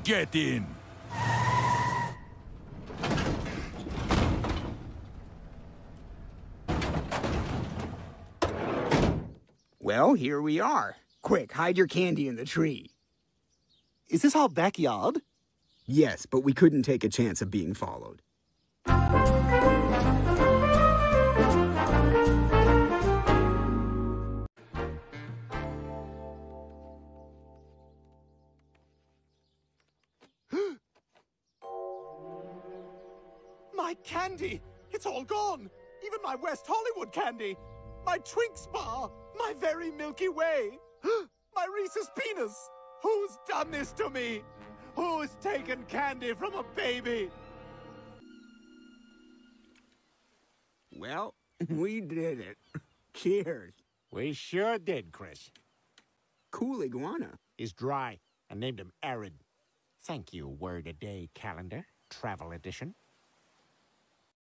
Get in! Well, here we are. Quick, hide your candy in the tree. Is this our backyard? Yes, but we couldn't take a chance of being followed. My candy! It's all gone! Even my West Hollywood candy! My Twinks bar! My very Milky Way! My Reese's Peanuts! Who's done this to me? Who's taken candy from a baby? Well, we did it. Cheers. We sure did, Chris. Cool iguana. He's dry. I named him Arid. Thank you, Word a Day calendar, travel edition.